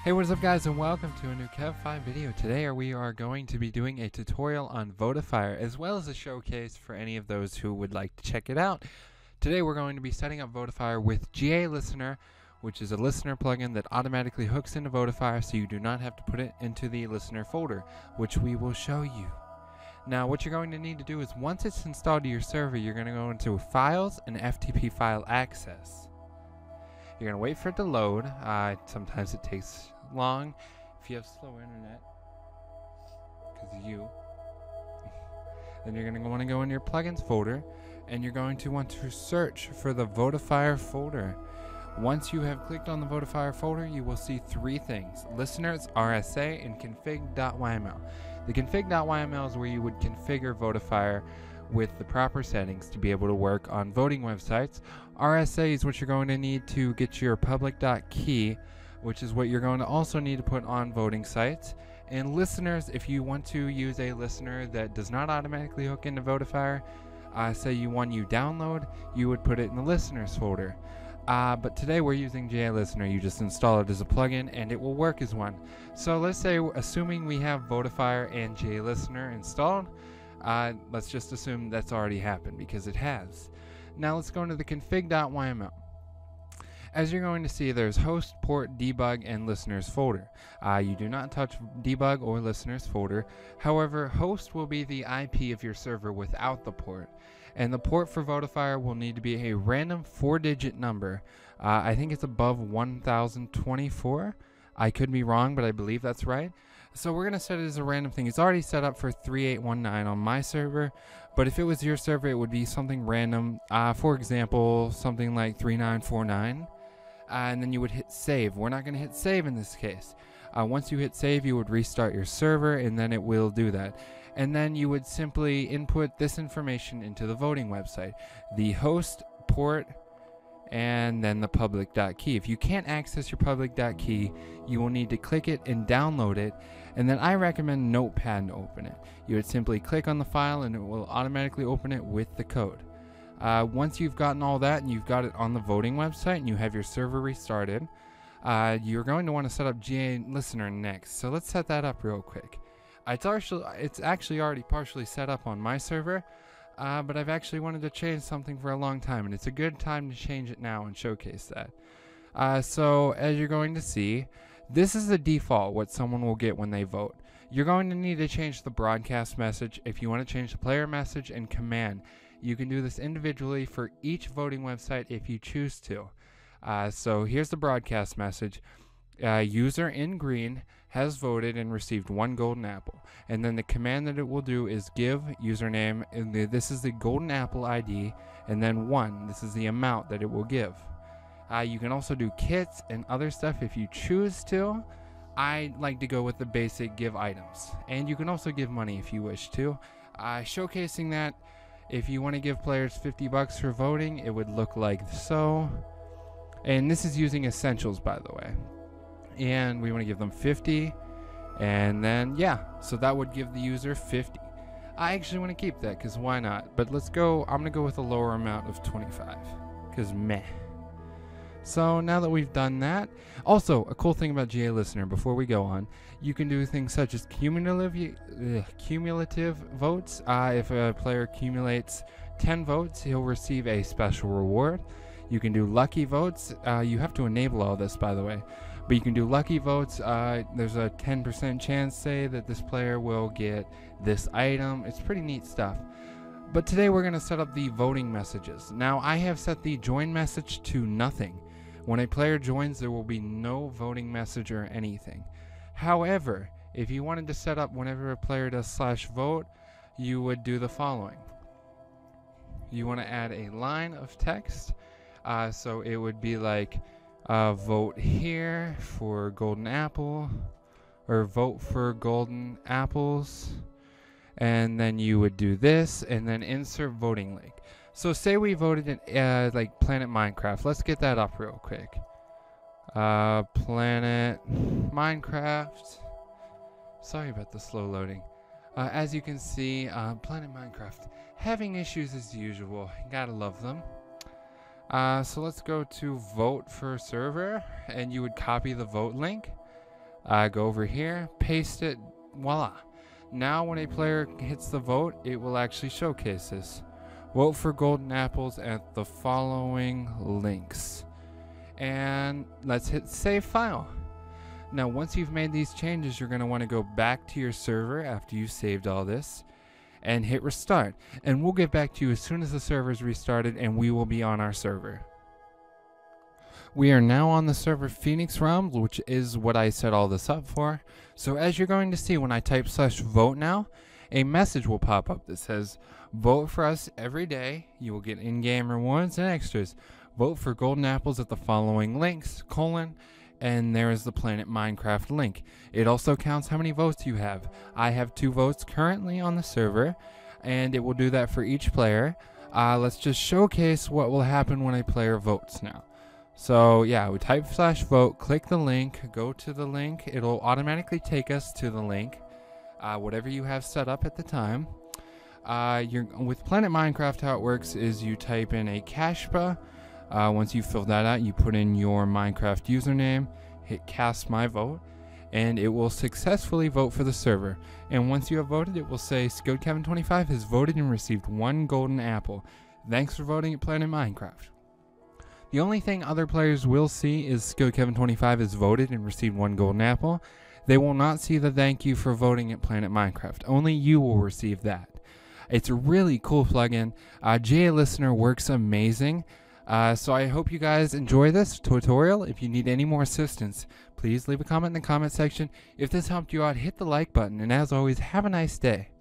Hey, what is up guys, and welcome to a new Kev5 video. Today we are going to be doing a tutorial on Votifier, as well as a showcase for any of those who would like to check it out. Today we're going to be setting up Votifier with GAListener, which is a listener plugin that automatically hooks into Votifier so you do not have to put it into the listener folder, which we will show you. Now what you're going to need to do is, once it's installed to your server, you're going to go into Files and FTP File Access. You're going to wait for it to load. Sometimes it takes long if you have slow internet, because of you. Then you're going to want to go in your plugins folder, and you're going to want to search for the Votifier folder. Once you have clicked on the Votifier folder, you will see three things: listeners, RSA, and config.yml. The config.yml is where you would configure Votifier with the proper settings to be able to work on voting websites. RSA is what you're going to need to get your public.key, which is what you're going to also need to put on voting sites. And listeners, if you want to use a listener that does not automatically hook into Votifier, say you download, you would put it in the listeners folder. But today we're using GAListener. You just install it as a plugin and it will work as one. So let's say, assuming we have Votifier and GAListener installed, let's just assume that's already happened, because it has. Now let's go into the config.yml. As you're going to see, there's host, port, debug, and listeners folder. You do not touch debug or listeners folder. However, host will be the IP of your server without the port. And the port for Votifier will need to be a random 4-digit number. I think it's above 1024. I could be wrong, but I believe that's right. So we're going to set it as a random thing. It's already set up for 3819 on my server, but if it was your server, it would be something random. For example, something like 3949. And then you would hit save. We're not going to hit save in this case. Once you hit save, you would restart your server, and then it will do that. And then you would simply input this information into the voting website: the host, port, and then the public.key. If you can't access your public.key, you will need to click it and download it, and then I recommend Notepad to open it. You would simply click on the file and it will automatically open it with the code. Once you've gotten all that and you've got it on the voting website and you have your server restarted, you're going to want to set up GAListener next. So let's set that up real quick. It's actually already partially set up on my server, but I've actually wanted to change something for a long time, and it's a good time to change it now and showcase that. So as you're going to see, this is the default what someone will get when they vote. You're going to need to change the broadcast message. If you want to change the player message and command, you can do this individually for each voting website if you choose to. So here's the broadcast message. User in green has voted and received 1 golden apple. And then the command that it will do is give username, and this is the golden apple ID, and then 1. This is the amount that it will give. You can also do kits and other stuff if you choose to. I like to go with the basic give items. And you can also give money if you wish to. Showcasing that, if you want to give players $50 for voting, it would look like so. And this is using essentials, by the way. And we want to give them 50, and then so that would give the user 50. I actually want to keep that, because why not? But let's go, I'm going to go with a lower amount of 25, because meh. So now that we've done that, also a cool thing about GAListener before we go on, you can do things such as cumulative votes. If a player accumulates 10 votes, he'll receive a special reward. You can do lucky votes. You have to enable all this, by the way. But you can do lucky votes. There's a 10% chance, say, that this player will get this item. It's pretty neat stuff. But today we're going to set up the voting messages. Now I have set the join message to nothing. When a player joins, there will be no voting message or anything. However, if you wanted to set up whenever a player does /vote, you would do the following. You want to add a line of text. So it would be like, vote here for golden apple, or vote for golden apples, and then you would do this, and then insert voting link. So say we voted in like Planet Minecraft. Let's get that up real quick. Planet Minecraft. Sorry about the slow loading. As you can see, Planet Minecraft having issues as usual. Gotta love them. So let's go to vote for server, and you would copy the vote link, Go over here, paste it, voila. Now when a player hits the vote, it will actually showcase this. Vote for golden apples at the following links. And let's hit save file. Now once you've made these changes, you're going to want to go back to your server after you saved all this and hit restart. And we'll get back to you as soon as the server is restarted and we will be on our server. We are now on the server Phoenix Realms, which is what I set all this up for. So as you're going to see when I type /vote now, a message will pop up that says, vote for us every day. You will get in-game rewards and extras. Vote for golden apples at the following links, and there is the Planet Minecraft link. It also counts how many votes you have. I have 2 votes currently on the server, and it will do that for each player. Let's just showcase what will happen when a player votes now. So yeah, we type /vote, click the link, go to the link. It'll automatically take us to the link, whatever you have set up at the time. With Planet Minecraft, how it works is you type in a cashpa. Once you fill that out, you put in your Minecraft username, hit cast my vote, and it will successfully vote for the server. And once you have voted, it will say SkilledKevin25 has voted and received 1 golden apple. Thanks for voting at Planet Minecraft. The only thing other players will see is SkilledKevin25 has voted and received 1 golden apple. They will not see the thank you for voting at Planet Minecraft. Only you will receive that. It's a really cool plugin. GAListener works amazing. So I hope you guys enjoy this tutorial. If you need any more assistance, please leave a comment in the comment section. If this helped you out, hit the like button. And as always, have a nice day.